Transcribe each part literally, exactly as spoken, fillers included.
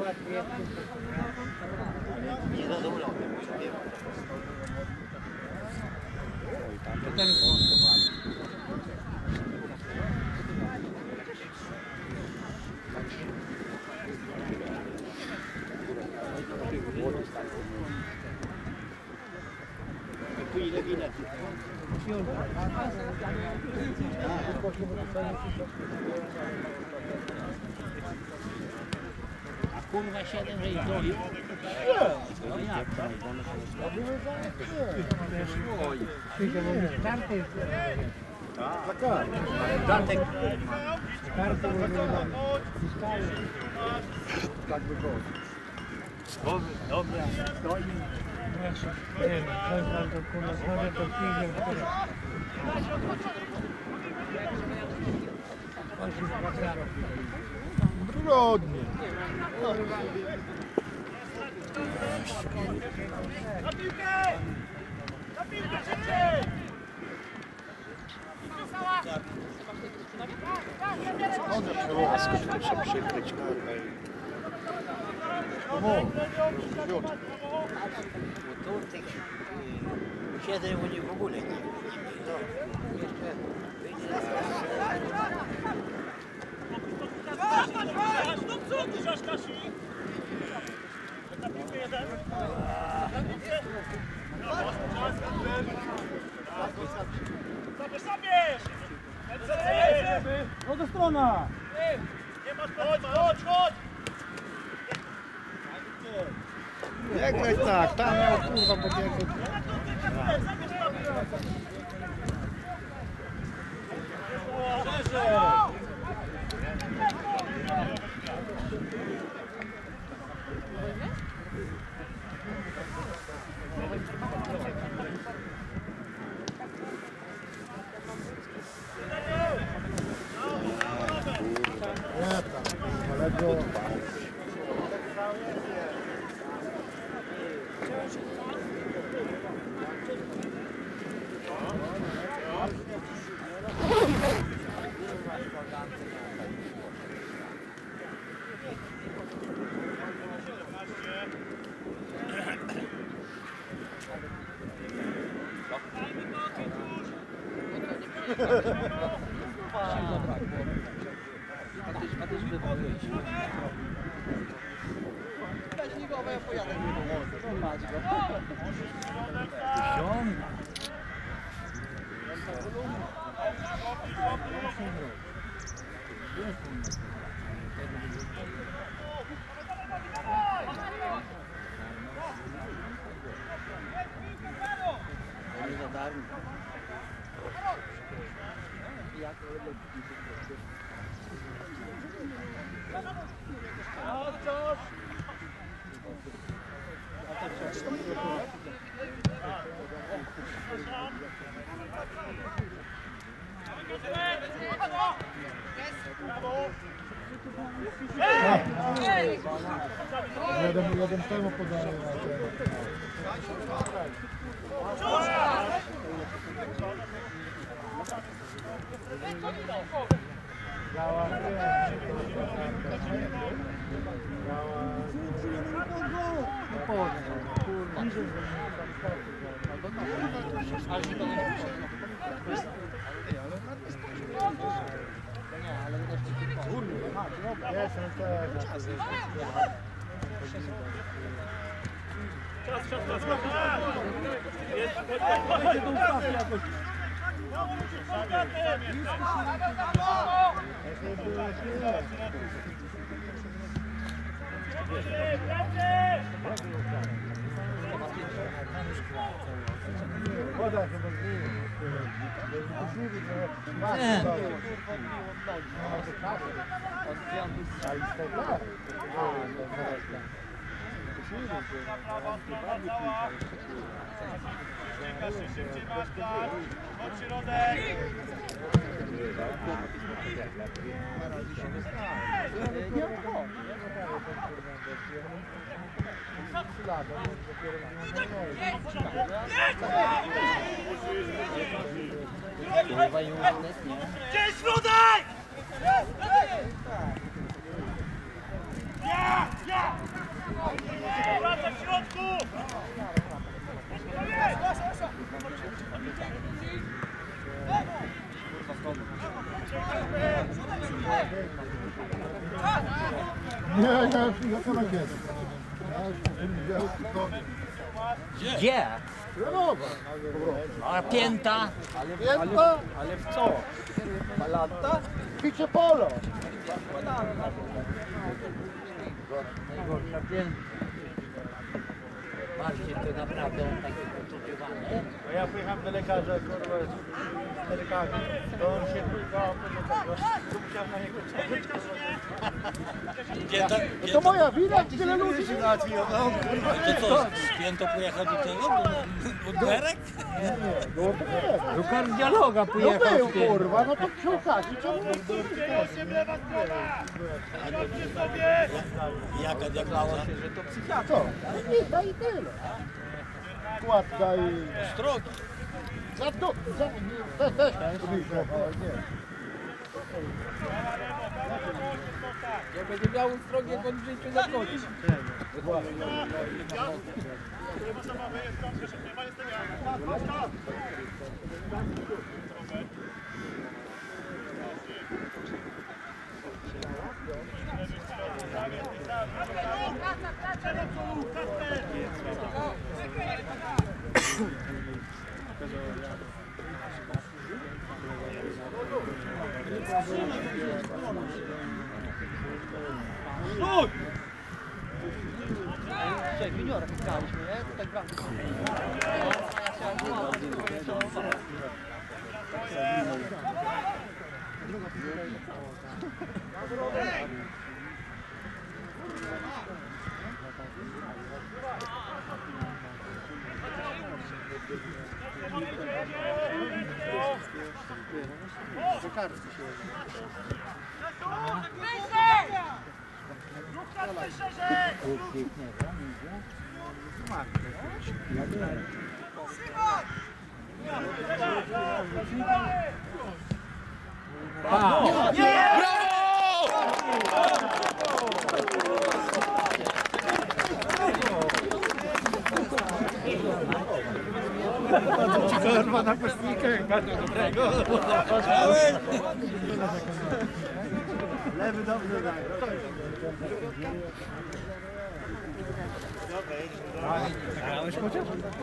Nie zadowolony. Ile widać? A kurwa siedem, że i doli? No jak to? Karty. Kartek. Karty. Tak by było. Dobra, stoi. Nie wiem, to kurwa, może to pięknie, które... Trudnie. Na piłkę! Na piłkę szybciej! Łasko, tylko trzeba przykryć. Bo tu tych siedem u nich w ogóle nie ma. Jeszcze wyjdzie No co ty, Żaszkasi? Na piłkę jeden. Na piłkę. Zabierz, zabierz! No do strona! Nie masz chodź, chodź, chodź! Jak grać tak? Tam miał kurwa podjęty. Nie tam, ale go... Jeden, jeden temu podaje. Działa, Czas, czas, czas, czas! Jest, chodź, do ustawy jakoś! Woda chyba zmieni. Szybciej, szybciej masz, tak! Pod środek! Gdzie środek? Ja! Ja! Nie, ja ja to rakietę. Gdzie? Trenowa. A pięta? Pięta? Ale w co? Palanta? Picie polo. Najgorsza pięta. Bardziej to naprawdę on taki uczuciowany. No ja pojechałem do lekarza, kurwa, z lekarza. To on się pływał, to musiałem na niego czekać. Pięta, No to moja wina, tyle ludzi. to co, pięto pojechał do tego? Od Berek? Do kardiologa No pojechał był, z tym. kurwa, no to przy okazji czemu nie Jaka diagnoza? co? Nic, i tyle. Kładka i... Strogi. Za to, za... Też, też. Nie. Jak będzie miał ustrogi, jak on w życiu zakończy. Cześć, juniora graliśmy, nie? To tak gramy. Kurwa, na pestnikę. Lewy dobrze zagrał. Grałeś chociaż?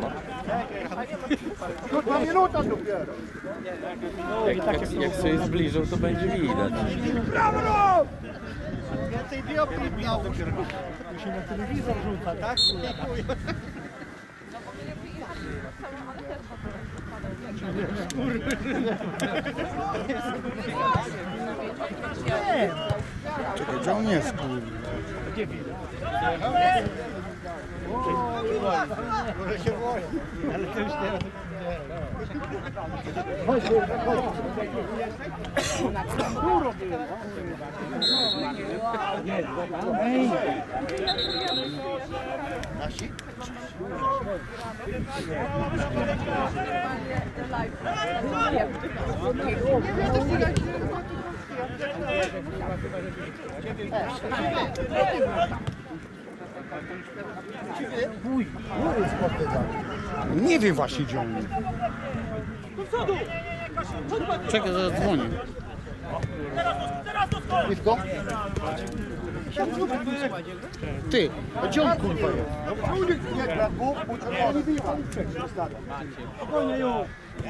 Kurwa, minuta dopiero. Jak, jak sobie zbliżą, to będzie widać. Brawo! Więcej dioptrii miał. Tu się na telewizor rzuca, tak? Czekaj, gdzie on jest, kurwa? Może się boi. Ale to już teraz... Chodź, chodź. Dużo było. Nasi? Nie wiem właśnie, gdzie on jest. Czekaj, zaraz dzwonię. Blisko? Ty, a gdzie on kurwa jest? No nie, nie gra dwóch, bo to nie biwa. Spokojnie już.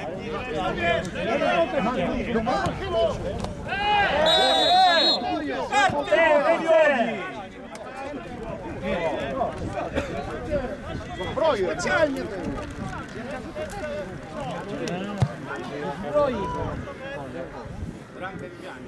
Zbroję. Specjalnie to jest. Zbroi. Bramkę widziałem.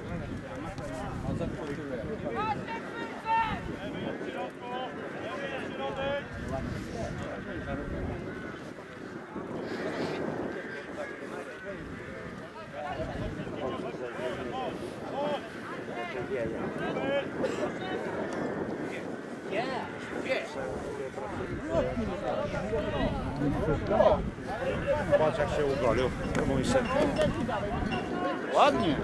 Patrz jak się ugolił, mój syn. Ładnie.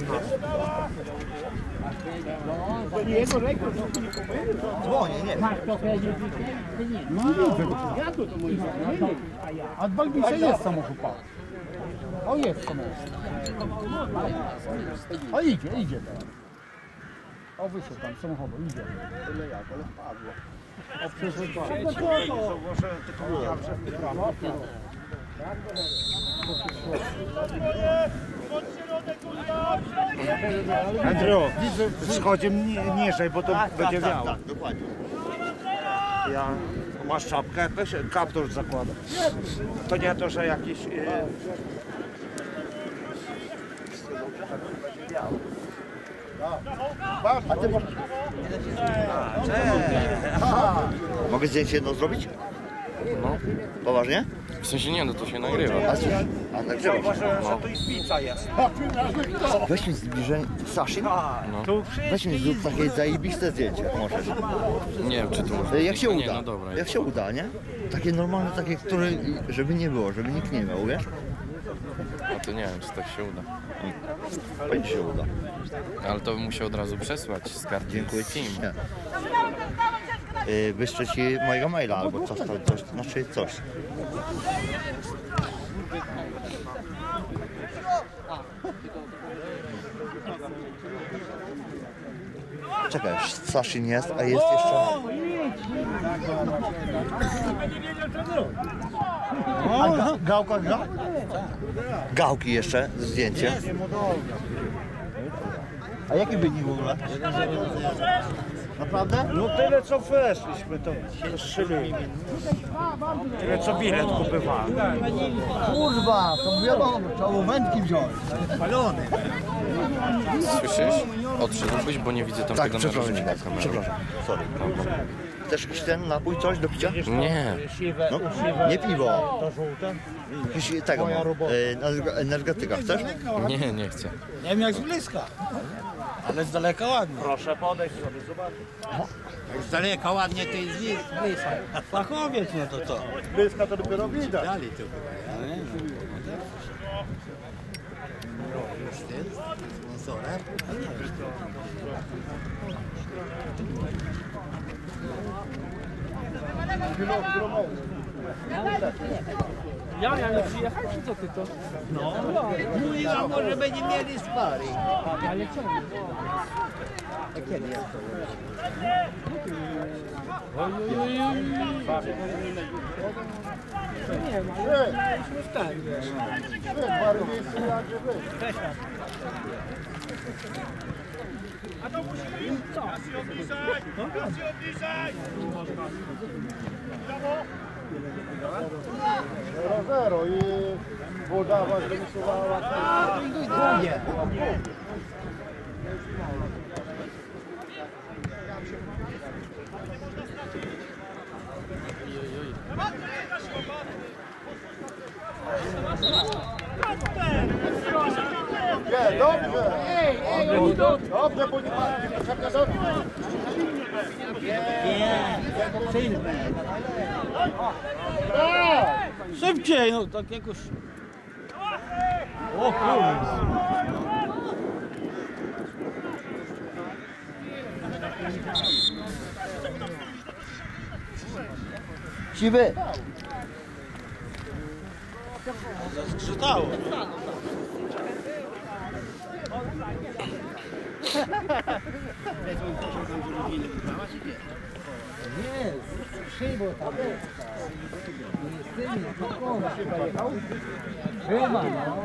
Dzwonię, nie. No nie widzę. Ja tu to mój znajomych. A w Balbice jest samochód. O, jest samochód. O, idzie, idzie teraz. O, wyszedł tam z samochodu, idzie. Tyle jak, ale wpadło. O, przyszedł pan. Może tylko ja przepraszam. Andrew, schodzi niżej, bo to będzie wiało. Tak, dokładnie. Ja, masz czapkę jakoś? Kaptur zakłada. To nie to, że jakiś... Yy... A ty masz... Mogę zdjęcie jedno zrobić? No. Poważnie? W sensie nie, no to się nagrywa. A, cóż, a nagrywa się. Może, że tu i pizza jest. Weź mi zbliżenie... Sashi? No. Weź mi zrób takie zajebiste zdjęcie, możesz. Nie wiem, czy to może. Jak się no uda, Nie, no dobra. jak się uda, nie? Takie normalne, takie, które, żeby nie było, żeby nikt nie miał, wiesz? No to nie wiem, czy tak się uda. Będzie się uda. Ale to muszę od razu przesłać z karty. Dziękuję ci. Film. Nie. Yy, wyszczę ci mojego maila albo coś tam, coś, znaczy coś. Czekaj, Sashi nie jest, a jest jeszcze... A gałka gra? Gałki jeszcze, zdjęcie. A jaki wynik w ogóle? Naprawdę? No tyle co weszliśmy, to strzelili. Tyle co bilet kupywałem. Kurwa, to wiadomo, trzeba było wędki wziąć. Palony. Słyszysz? Odszedłbyś, bo nie widzę tam Tak, tego przepraszam cię narożnika bardzo, kamerą. przepraszam. Sorry. Chcesz jakiś ten napój, coś do picia? Nie. No, nie piwo. To żółte? Jakiś tego mam. E, energetyka, chcesz? Nie, nie chcę. Nie wiem jak z bliska, ale z daleka ładnie. Proszę podejść sobie, zobaczyć. Jak z daleka ładnie to jest bliska. Fachowiec, no to co? Bliska to dopiero widać. Dali to chyba, ja nie wiem. Już ty, sponsorem? Ja, ja nie przyjechać, czy co ty to? No, mówi, a może będzie mieli spary. Ale co? A kiedy ja to? Oj, oj, oj, oj. Nie, no, ale już ten, wiesz. A to musi być! Co? Kasi obniżaj! Kasi obniżaj! zero zero i Włodawa zremisowała. Nie. Nie, dobrze! Dobrze, bo nie ma niepotrzebne doty. Szybciej, no tak jakoś... O kurde! Siwy! Zaskrzytało. Nie, szybko tam. Syny, spokojnie, chyba jechał. Chyba, no.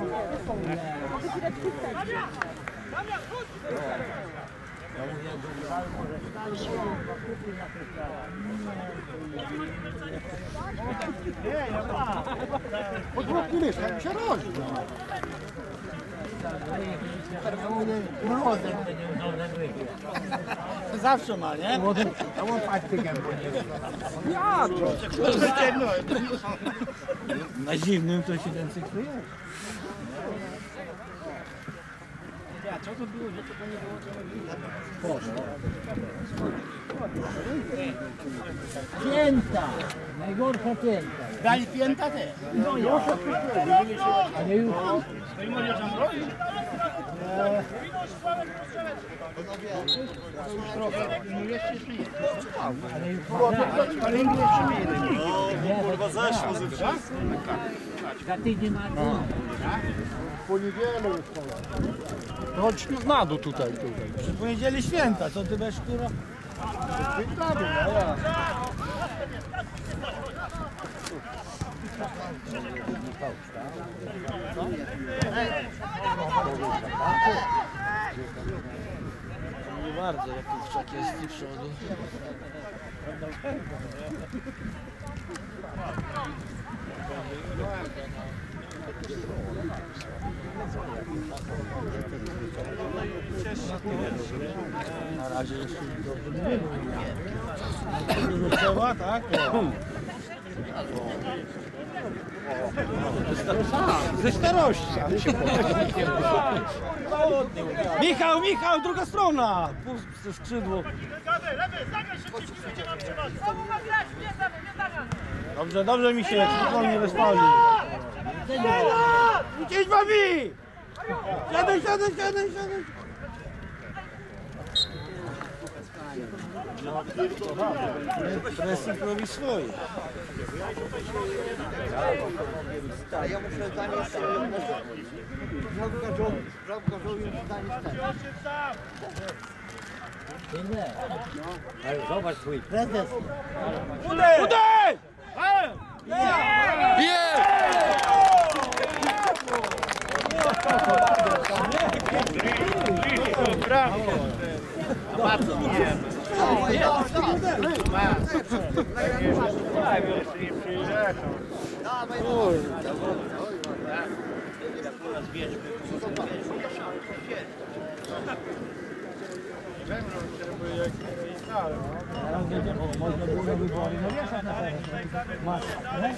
Podwórku wiesz, tak się rodzi. Zawsze ma, nie? A on faktykiem Na zimnym to się ten cykl jest. Pięta! Najgorsza pięta. Dali pięta te. No ja. Ale już... Kurwa zeszło ze wszystkim. Za tydzień ma to. W poniedzielę już to. Chodź na dół tutaj, tutaj. Przy poniedzieli święta, co ty będziesz kurwa? Na dół, no ja. Nie bardzo, jak tu wszak jest z przodu. Na razie jeszcze dobrze nie trzeba, tak? Ze starości. Michał, Michał, druga strona! Puste skrzydło. Lewy, lewy, zagraj się, wszyscy będzie nam przewadzić. Dobrze, dobrze mi się, spokojnie wyspali. Gdzieś bawi! Siadaj, siadaj, siadaj, siadaj. Pressing robi swoje. Ja muszę zanieść bramkarzowi zanieść ten. Ale zobacz swój prezes. Uderz! Uderz! Bardzo nie. Można było na wybory, no wiesz, na masz, nie?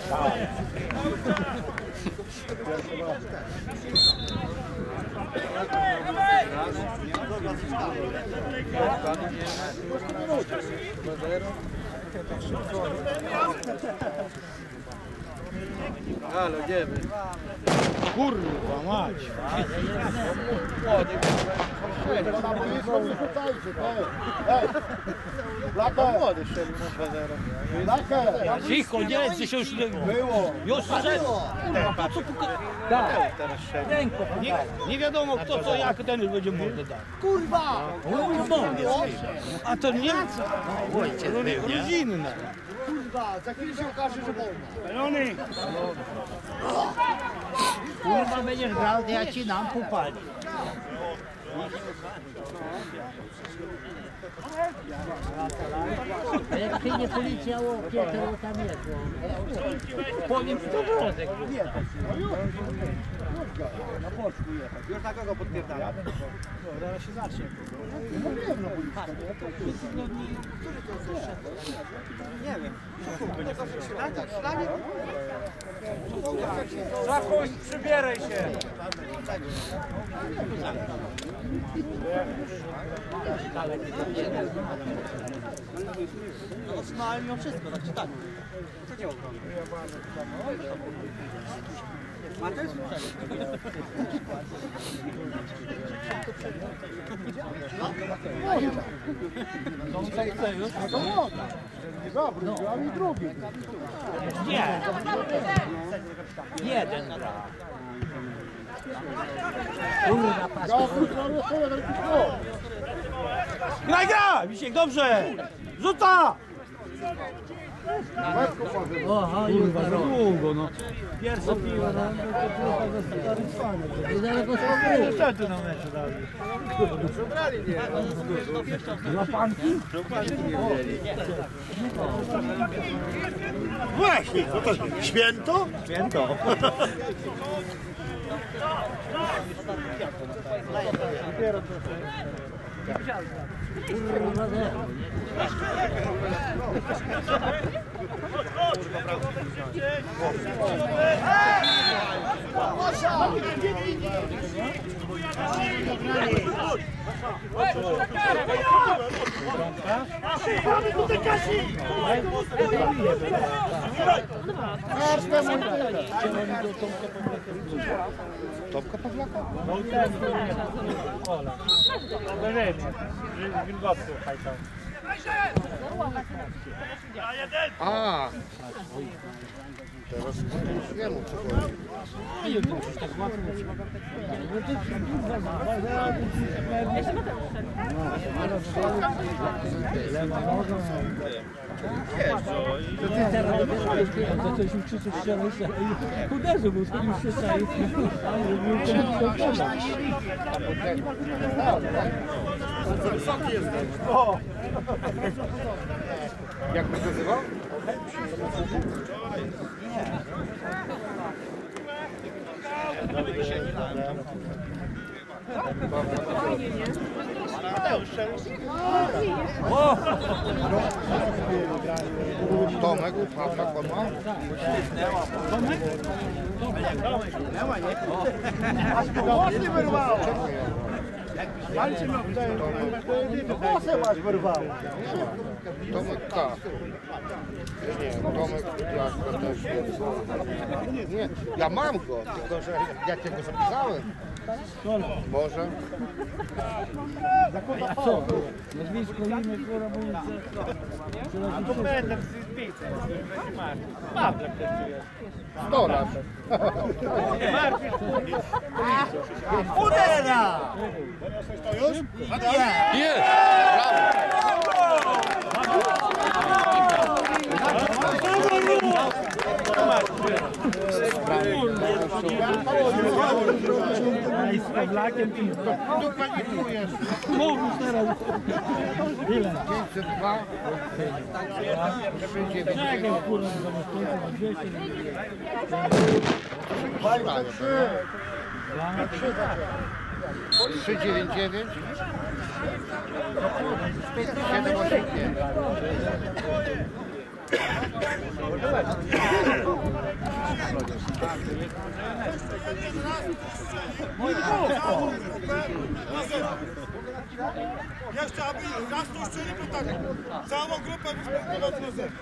Ale idziemy. Kurwa mać. Laka młody strzelił na dwa zero. Laka! Cicho, nie, gdzieś już nie Było. już szedł. Kurwa, po co puka... Tak, Teraz strzelił. ręką. Nie, nie wiadomo kto co, jak ten już będzie mordę dał. Kurwa! A to nie... Rodzinne. Kurwa, za chwilę się okaże, że wolno. Kurwa będziesz grał, to ja ci dam półpali. A jak ty nie policja łopie, to tam jest. Powiem ci to wrozek. Już na kogo podpierdala? Zaraz się zacznie. Nie wiem. Szlanie? Zachuś, przybieraj się. No ale mimo wszystko, tak czy tak. Co nie ogląda? Ma też? Dobry, a mi drugi. Nie. Jeden gra. Kurwa paska. Graj, graj! Wisiek, dobrze! Rzuca! Oho, Kurwa, za kurwa. długo, no. Pierwsze piwo, no. Niedaleko spokój. Co tu na meczu dali? Łapanki? Właśnie, co to święto? Święto. Kurwa zero. Mamy tutaj Kasi! Topka Pawlaka? No i ten, Ola. Oberzynie. Wilgotny hajtał. A! Teraz już wiem o co chodzi. Zaczęliśmy krzyczeć strzelać i uderzył, bo już się strzelił. Wysoki jesteś. O! Jak byś nazywał? Tomek, Pawlak, on ma? Włosy wyrwało! Walczy miał tutaj, włosy masz wyrwało. Tomek K. Nie, Tomek Jaśka też jest. Nie, ja mam go, tylko że ja cię go zapisałem. Może? A co? Nazwisko, imię, kurwa, bo nic. A tu będę z zbicem. Pawlak też tu jest. sto lat. Udera! Jest! I z Pawlakiem i Tu panikujesz. mówisz teraz. Ile? pięćset dwa. Czekaj, kurwa, zamiast pięćset, dwieście. trzy dziewięć dziewięć. siedem osiem pięć. Jeszcze aby raz to uszczeli, to tak. Całą grupę wyspunktować na zewnątrz.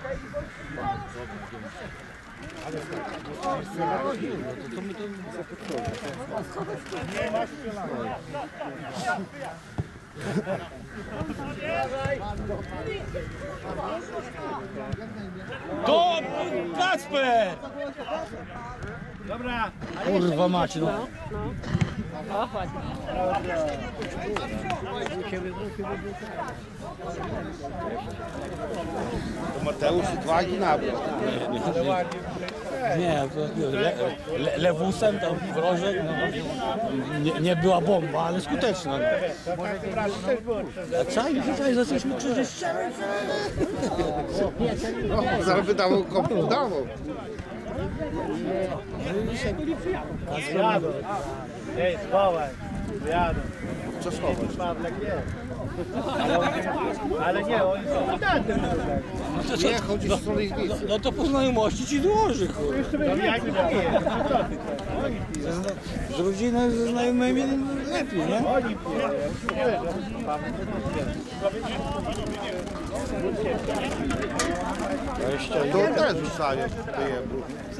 To Kacper! Dobra. Kurwa macie, no. To Mateusz odwagi nabrał. Nie, to le, le, lewusem tam wrożek, no, nie, nie była bomba, ale skuteczna. No. A czaj, czaj, zaczęliśmy krzyczeć strzelać. No, zaraz by dawał komu dawał. Jadą. Ej, schowaj. Jadą. Co schować? Pawlak jest. Ale, on, ale nie, oni są podatnym. No to co? Nie, chodzi w stronę ich No, no to po znajomości ci złoży, kurwa. Jeszcze będzie jak nie pije. Z rodziną, ze znajomymi lepiej, nie? Oni piją. To też zostaje wyjebru.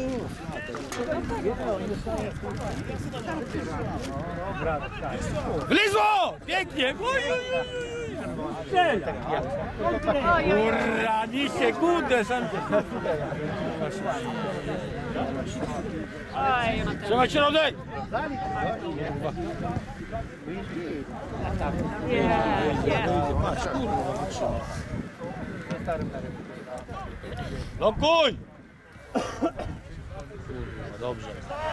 Wlizło! Pięknie! Oj, oj, oj. Kurwa, ni sekundę sam. Trzymaj środek! Blokuj! Kurwa, dobrze.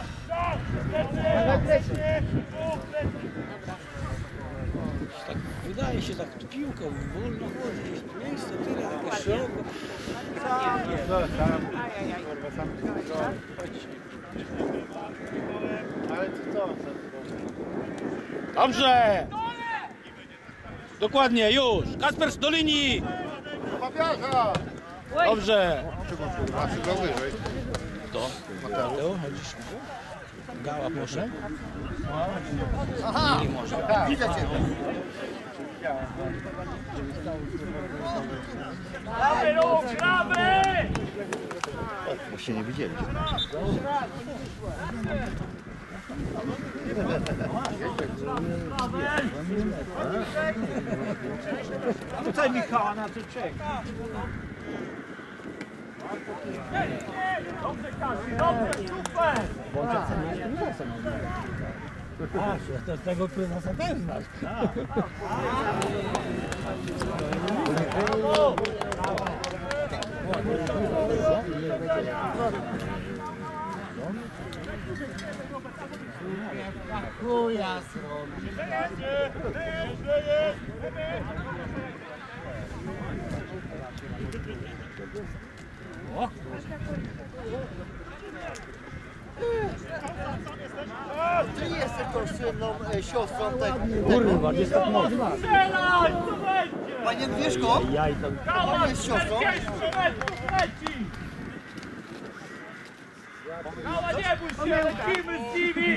Tak, wydaje się, tak piłką wolno chodzi, gdzieś miejsce tyle, jakieś szeroko. Ale co? Dobrze! Dokładnie, już! Kasper do linii! Papiaka! Dobrze! A czy go wyżej? To? Mateo, chodzisz? Gała może? Aha! Nie może. Widzę cię. Prawy ruch, prawy! Bo się nie widzieli. Tutaj Michała na to czeka. Dobrze, Kasi, dobrze, super! A, tego prezesa też znasz. Chuja zrobi. Ty jesteś tą słynną e, siostrą tego. Kurwa, nie tak można. Strzelaj, co będzie? Panie Agnieszko, Jaj tam. pan jest siostrą? Pierwszy metrów leci! Kała, nie bój się, lecimy z nimi!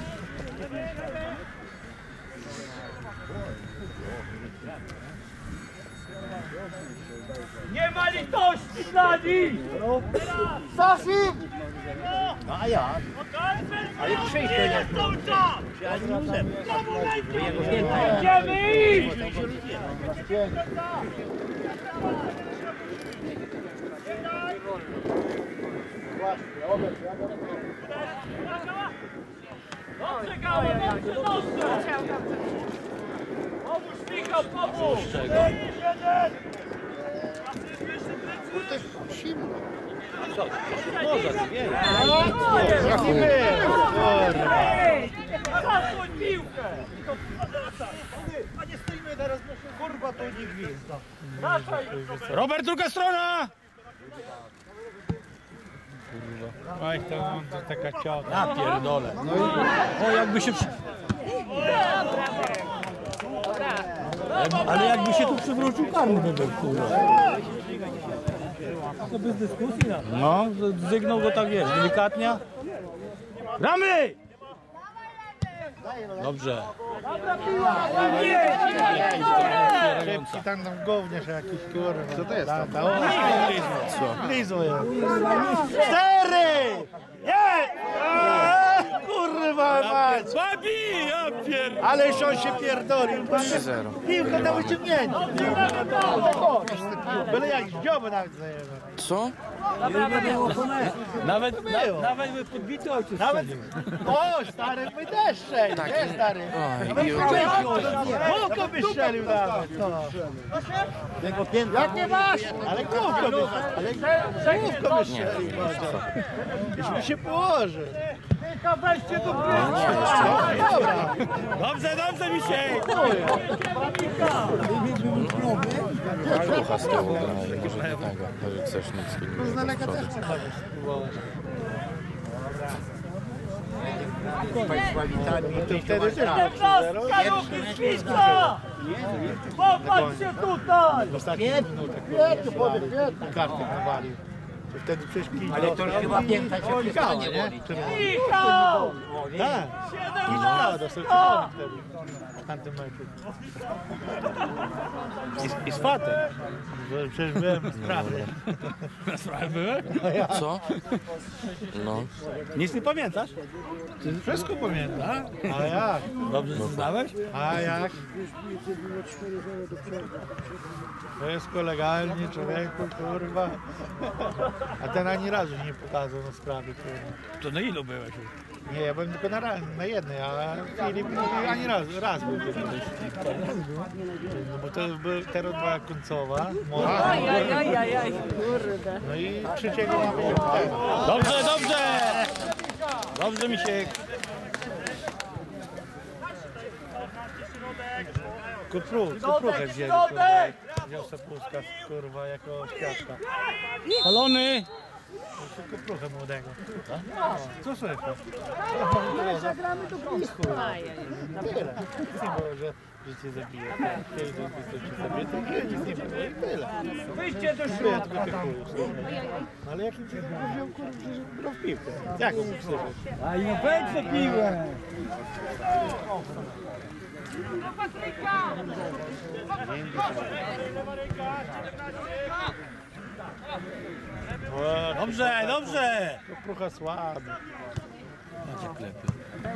Nie ma litości dla nich! Sasi! No a ja? Ale przyjść to nie cały czas! Idziemy iść! Dobrze, Gała, dobrze, dobrze! Pomóż, Michał, pomóż! To jest zimno. Zasłoń piłkę! A nie stoimy teraz, bo kurwa to nie gwizda. Robert, druga strona! Oj, to on to taka ciota. Ja pierdolę. No i, o, jakby się przy... Ale jakby się tu przywrócił, karny by był, kurwa. To bez dyskusji, no. No, zygnął go tak, wiesz, delikatnie. Gramy! Dobrze. Szybki tam tam gówniarz jakiś, kurwa. Co to jest tam? Co? Lizo jest. Cztery! Nie! Eee, kurwa mać! Babi, ja pier... Ależ on się pierdolił. trzy zero. Piłka na wyciągnięcie. Byle jak zdzioby nawet zajęły. Co? Nawet, na, nawet by podbity ojciec Nawet... strzelił. O, stary, my też strzelił, nie stary? Oj, i Główko by strzelił nawet, no. Jak nie masz? Ale główko by, ale główko by strzelił, może. Jeśli się położy. Michał, weźcie do gry! Dobra. Dobrze, dobrze mi się! Krucha z tyłu gra i może do tego. To coś nic z przodu. To wtedy też Siedemnastka, ruchy, śwista! Popatrz się tutaj! kartę nawalił. To wtedy przecież kij. Ale to już chyba piękna cię przestanie boli. Michał! Tak. Siedemnastka! Dostał czerwony wtedy. W tamtym meczu. I, i z fatem. Bo przecież byłem w sprawie. Na sprawę były? Co? No. Nic nie pamiętasz? Wszystko pamiętam. A jak? Dobrze znałeś? A jak? Wszystko legalnie, człowieku, kurwa. A ten ani razu nie pokazał na sprawie, kurwa. To na ilu byłeś? Nie, ja byłem tylko na, ra- na jednej, a Filip mówi ani raz, raz był tylko. No bo to był teraz była końcowa, moja, no i trzeciego ma było tego. Dobrze, dobrze! Dobrze mi się... Kupru, kupruchę wzięli, kurwa. Wziął Sapłuska, kurwa, jako świadka. Palony! Kupruchę młodego. Co słychać? Zagramy tu blisko. Tyle. Nic nie było, że, że cię zabije. Kiedy to cię zabije, to nic nie było i tyle. Wyjdźcie do Ja środka! tylko ty chujesz. No ale jakim cię wziął, kurwa, że grał w piłkę? Jak on mógł słyszeć? A i no wejdź za piłę! Dobrze, dobrze! To trochę słaby. Będzie klepy.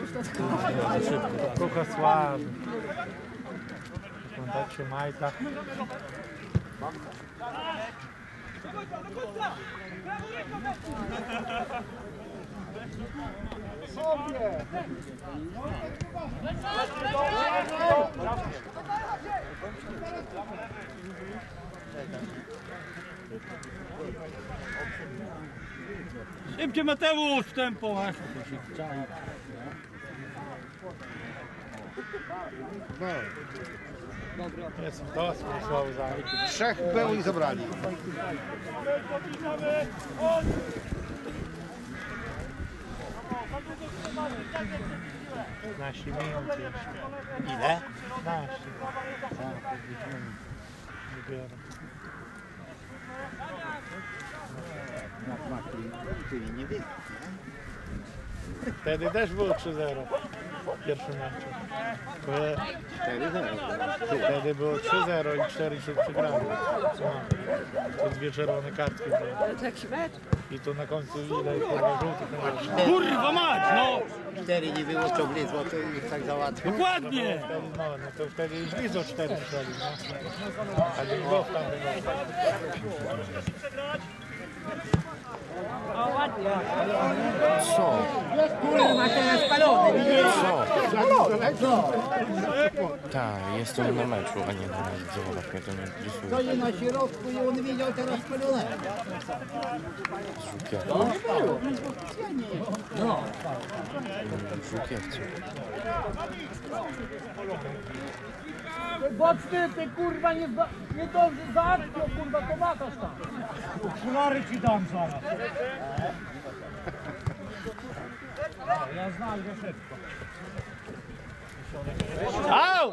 To trochę słaby. Kontakcie Majka. Szybciej Mateusz, tempo masz. Jest to słowo za. Trzech pełni zabrali. piętnaście minut już. Ile? piętnaście. Dopiero. Wtedy też było trzy zero w pierwszym meczu. Wtedy było trzy zero i cztery się przegrali. No. To dwie czerwone kartki były. I to na końcu ile kurwa żółtych. Kurwa mać, no! Cztery nie było, co wlezło, to ich tak załatwił. Dokładnie! Wtedy, no, no to wtedy już bliżej cztery strzeli, no. A nie było w tamtym roku. Co? Kurwa, teraz spalony. Co? Tak, jestem na meczu, a nie na zobacz, mnie to nie interesuje. Stoi na środku i on wiedział teraz spalone. Żółkiewce. No. Żółkiewce. Boczny, ty kurwa nie, zba, nie dobrze zaakcją, kurwa, to matasz tam. Okulary ci dam zaraz. Ja znam go szybko. Au!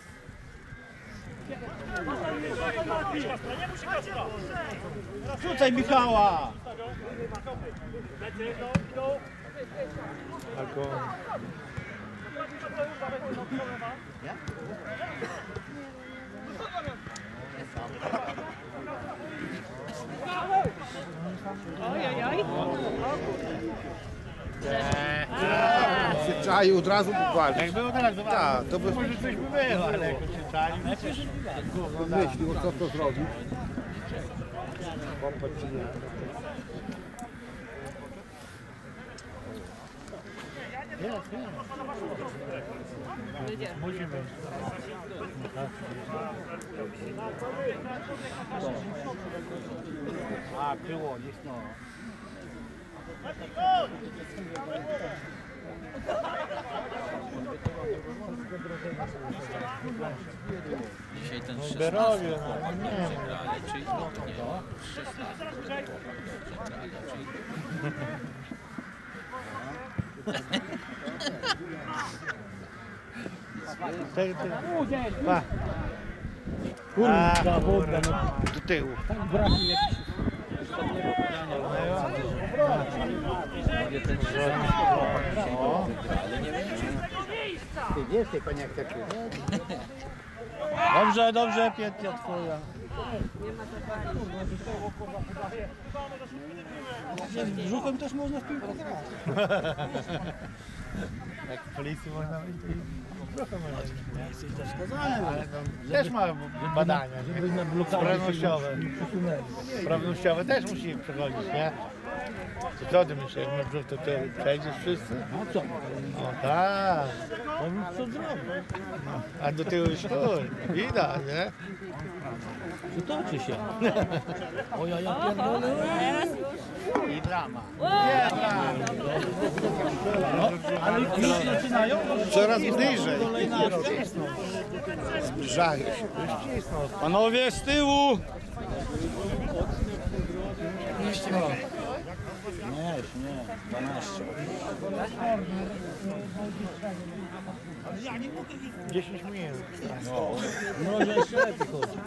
Rzucaj Michała! Albo... Się czaił, od razu walczył. Jak było tak, Tak, to by może coś by było, ale jak się czali, myślił, co to zrobić. Pompę czy nie. musimy. A, było, jest no. Dzisiaj ten Berowie, no nie wiem. czyli Ty, ty. Pa. Kurwa, woda, no do tyłu. Ty wiesz, ty koniak taki. Dobrze, dobrze, Pietia twoja. brzuchem też można w piłkę grać. Jak w policji można być, to i trochę można być. Jesteś też skazany, Ale no, też ma badania, nie? Sprawnościowe. Sprawnościowe też musi przechodzić, nie? To co ty myślisz, jak masz brzuch, to ty przejdziesz wszyscy? No co? O tak. No co zrobić? No, a do tyłu już chuj, widać, nie? Przytoczy się. O ja, ja pierdolę. I brama. Nie, tak. No, ale już zaczynają. Coraz bliżej. Zbliżają się. Panowie z tyłu. Nie, nie, dwanaście. dziesięć minut. No, no jeszcze lepiej chodzi.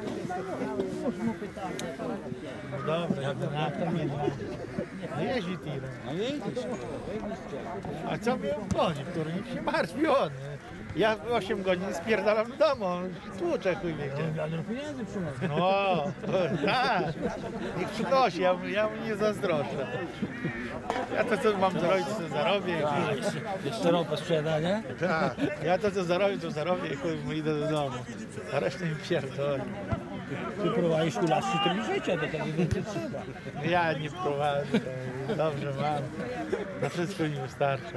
No dobra, jak na to nie no jeździ tirem. No jedziesz. A co mnie obchodzi, który nikt się martwi on, nie? Ja osiem godzin spierdalam do domu, tłuczę chuj wie gdzie. Ale pieniędzy przynosi. No, tak. Niech przynosi, ja, ja mu nie zazdroszczę. Ja to co mam zarobić, to zarobię. A, jeszcze, jeszcze ropę sprzeda, nie? Tak, ja to co zarobię, to zarobię i chuj mu idę do domu. A resztę mi pierdolę. Ty prowadzisz tu lasy tryb życia, to tego więcej trzeba. Ja nie prowadzę, to dobrze mam. Na wszystko mi wystarcza.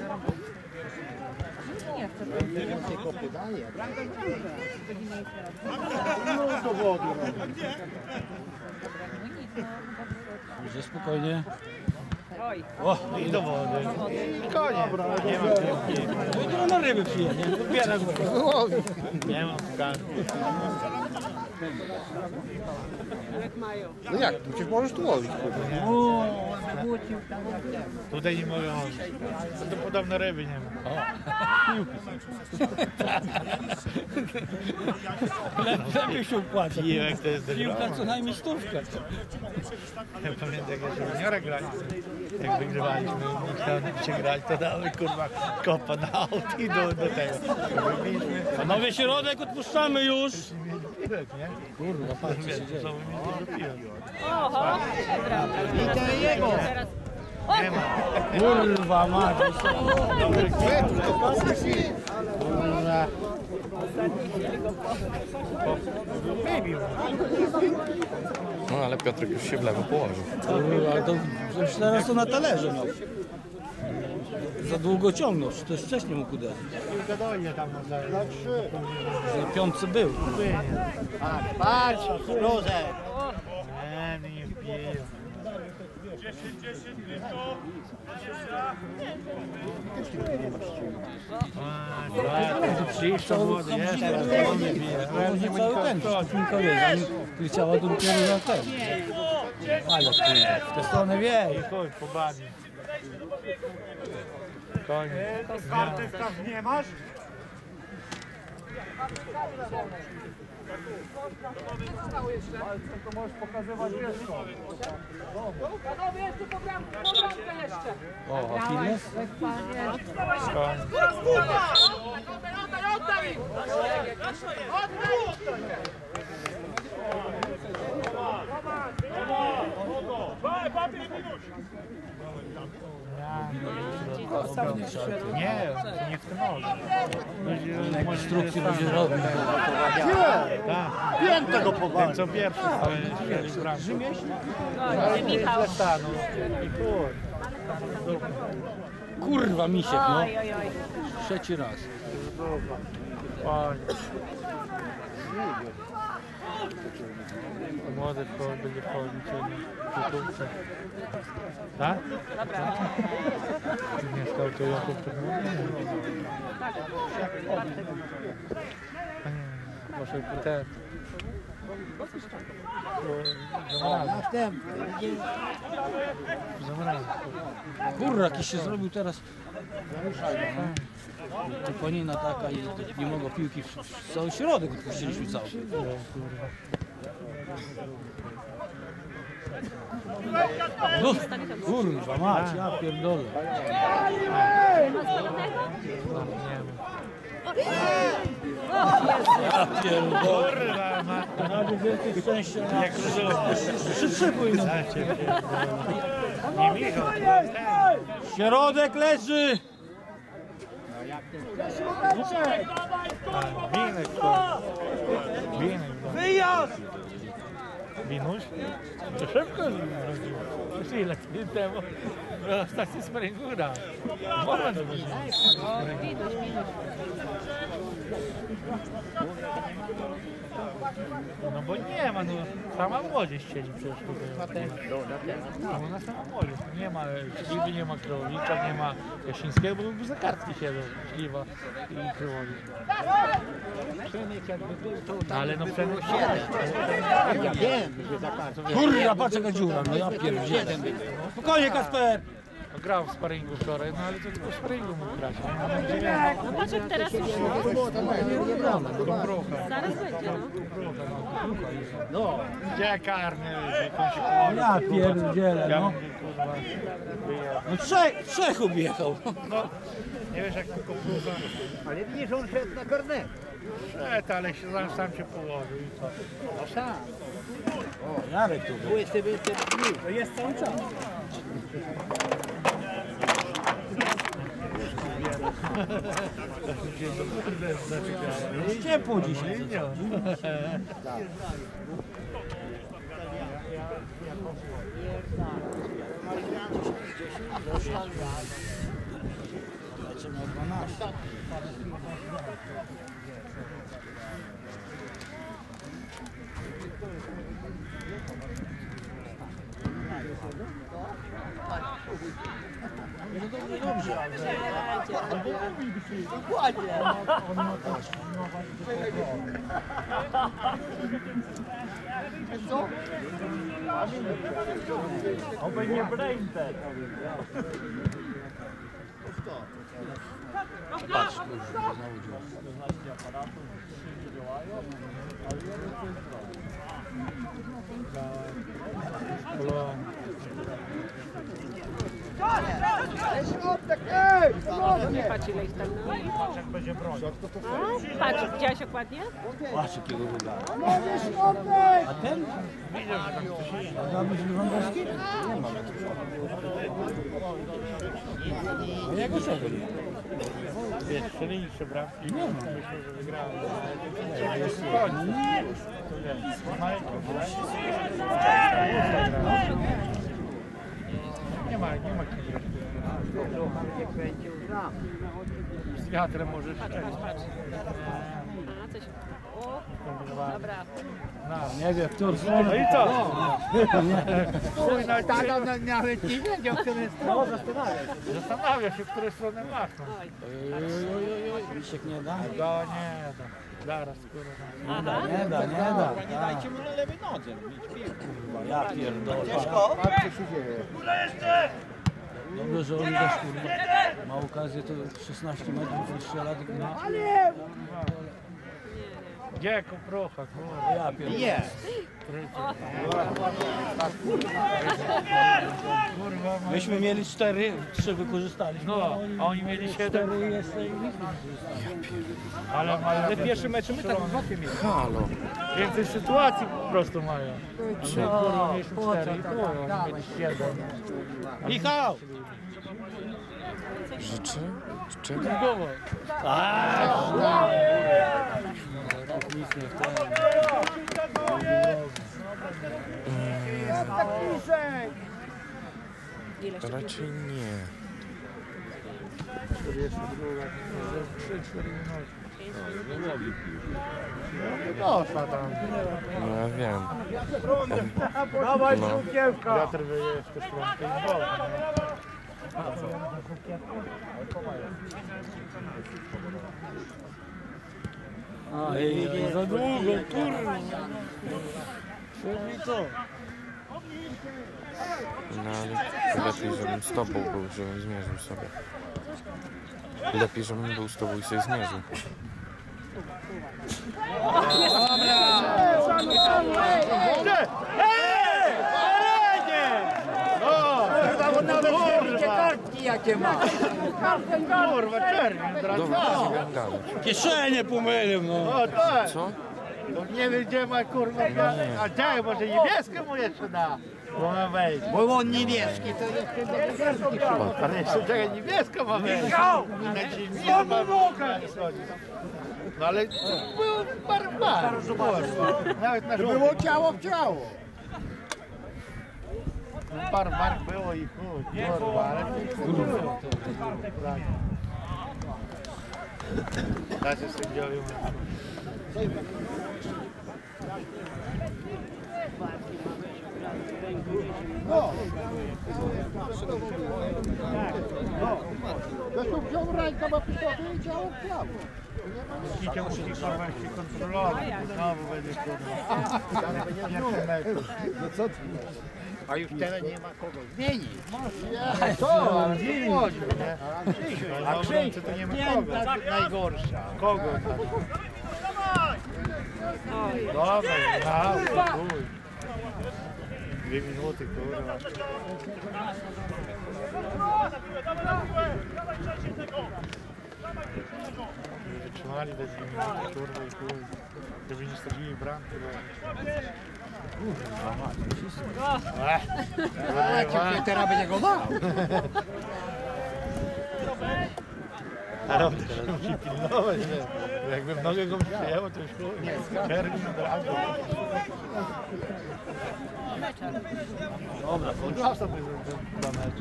No do wody. Że spokojnie. O, i do wody. I koniec. Nie mam piłki. No i to na ryby przyjedzie. Bierak nie mam karty. No jak? Przecież możesz tu łowić. Tutaj nie mogę łowić. To podobno ryby nie ma. Lepiej się opłaca. Piłek to jest Piłka co najmniej stówkę. Ja pamiętam, jak jeszcze juniora grali, jak wygrywaliśmy, chciałem grać, to dały kurwa kopa na aut i do, do tego. Wybiliśmy. Panowie, środek odpuszczamy już. Piłek, nie? Kurwa, patrz co się Wiesz, dzieje. co mi nie piłem. Oho, dobra. I to jego. Teraz... Nie ma. Kurwa, mać. Dobry kwiat. Wybił. No ale Piotrek już się w lewo położył. Kurwa, to już teraz to na talerze miał. Za długo ciągnął, czy też wcześniej mógł uderzyć. Piłka dojdzie tam na trzy. Na piątce był. Patrz, luzek. Nie, nie piję. dziesięć dziesięć tylko. Przyjrzał młody, jest, teraz on nie bije. Może cały ten, tylko jest. Ty chciała to dopiero na ten. Ale ty, w tę stronę wie. I chuj, po bani. Koniec. Karty nie masz? To możesz pokazywać wieszko. Panowie, jeszcze po bramkę, po bramkę jeszcze. O, Achilles? Nie, nie w tym może. Instrukcji będzie robił. Tak. Wiem tego Ten powoli. co pierwszy strzelił w bramkę. Michał. Ze stanu. I chuj. Kurwa, misiek, no. Oj, oj, oj. Trzeci raz. Oj. Młody to będzie chodzić na YouTubce. Tak? Dobra. Czy nie skautują po Proszę Peter. Następny. Kurwa, jakiś się zrobił teraz. Typonina taka i nie mogło piłki w, w cały środek odpuściliśmy cały. No, kurwa mać, ja pierdolę. Ja pierdolę. Nawet wielkie szczęście na... Przytrzypuj no. Nie Michał. Środek leży! Winek to. Winek. Wyjazd! Winuś? To szybko zrobił. Już ile chwil temu? Na stacji Springura. Moment będzie. No bo nie ma, no sama młodzież siedzi przecież tutaj. No na sama młodzież. Nie ma Śliwy, nie ma Królowicza, nie ma Jasińskiego, bo za kartki siedzą Śliwa i Królowicz. Ale no przynajmniej Ja wiem, że za kartą. Kurwa, patrz jaka dziura, no ja pierdzielę. Spokojnie, Kasper! No, grał w sparingu wczoraj, no ale to tylko w sparingu mógł grać. No patrz jak teraz już zaraz będzie, no. No, gdzie karny, jakąś połowę. Ja pierdzielę, Ja no. mówię, kurwa, wyjechał. No trzech, trzech objechał. No, nie wiesz jak tylko próba. Ale widzisz, on szedł na karnet. Szedł, ale się sam, sam się położył i co? No sam. Jarek tu. Byłeś ty, ty, To jest cały czas. Jest ciepło dzisiaj. Lecimy o dwanaście. Oby nie braindead. Patrz, kurwa, znowu działa. Nie patrz ile ich tam. Patrz jak będzie broń. A, patrz, widziałeś okładnie? Patrz jakiego wygląda. A ten? Widział, że tam coś jest. A tam jest Lewandowski? Nie ma. Ja go czego nie? Wiesz, strzelili trzy bramki. Nie ma. Myślę, że wygrałem. A jest To wiesz, nie ma, nie ma kim. Z wiatrem możesz strzelić. A, coś. O, dobra. No. Nie wiem, kto No i co? Chuj, no tak, Nawet nie wiedział, który no, zastanawia się. Zastanawia się, w której stronę machnął. Misiek nie da? No nie da. Zaraz, kurwa. Nie da, nie da, nie da. Nie dajcie mu na lewej nodze. Ja pierdolę. Patrz co się dzieje. Dobrze, że on też kurwa ma okazję to szesnaście metrów strzela. No. Gdzie koprucha, kurwa. Ja pierdolę. Jest. Kurwa, ma- Myśmy mieli cztery, trzy wykorzystaliśmy. No, a oni mieli siedem. Cztery jeszcze i nic. Ale mają... Ale pierwszy mecz my tak dwa mieli. Halo. Więcej sytuacji po prostu mają. A my kurwa mieliśmy cztery i kurwa, oni mieli siedem. Michał! Życzy? Czego? Głowa. Nic nie w ten. Raczej nie. Doszła tam. No ja wiem. Dawaj No. cukierka! Wiatr wyje w tę stronę i woda. Ej, za długo, kurwa. Co? No ale lepiej, żebym z tobą był, żebym zmierzył sobie. Lepiej, żebym był z tobą i sobie zmierzył. Kartki jakie ma. Kurwa, czerwień, Dobra, nie wiem dalej. Kieszenie pomylił, no. O tak! Co? No nie wiem gdzie ma kurwa, a gdzie, może niebieskie mu jeszcze da? Bo ma wejść. Bo on niebieski, to jeszcze do gwiazdki szło. Ale jeszcze czekaj, niebieska ma wejść. Inaczej nie ma schodzić. No ale to było barbar. Nawet na żółtym. Było ciało w ciało. Barbar było i chuj. Kurwa, ale kurwa. Tacy sędziowie mówią. Zresztą wziął rękę, ma pistolet i ciało w ciało. Kicia musi kurwa się kontrolować. Znowu będzie kurwa. Pierwszy mecz. No co ty? A już teraz nie ma kogo zmienić. Ja, co? Ale nie chodzi. A Krzysiu to nie ma kogo. Najgorsza. Kogo tam? Dobra, na chuj. Dwie minuty, kurwa. Wytrzymali te dwie minuty, kurwa i chuj. Żeby nie stracili bramki. Kurwa mać. A teraz będzie go dał. A robię teraz musi pilnować, nie? Jakbym nogę go przyjęło, to już kurwa. Czerwony na dragu. Dobra, podgrał sobie dwa mecze.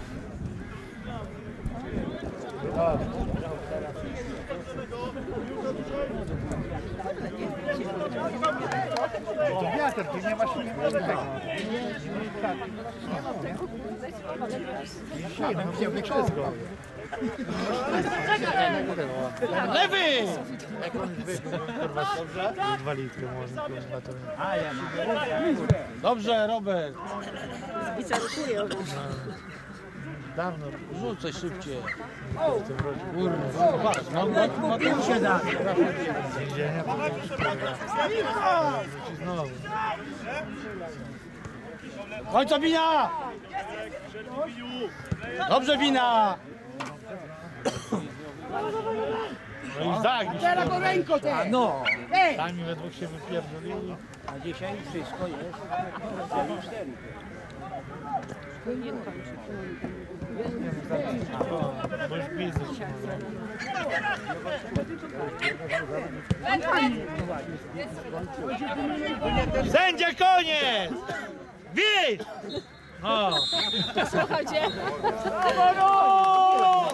To wiatr, tu nie ma śniegu. Nie ma, nie ma wszystko. Lewy! Jak on wybił, kurwa, dobrze? Dwa litry może, kurwa, to... A, ja mam. Dobrze, Robert. Dawno. Rzucaj szybciej. Kurwa, no, no, no, tu się da. Z więzienia, to wróci znowu. Końca wina! Dobrze wina! No i tak, Teraz go ręką te! No. Ej! sami we dwóch się wypierdolili. A dzisiaj wszystko jest. Bo już biznes się mówi. Sędzia, koniec! Widz! No! Słuchajcie. Brawo!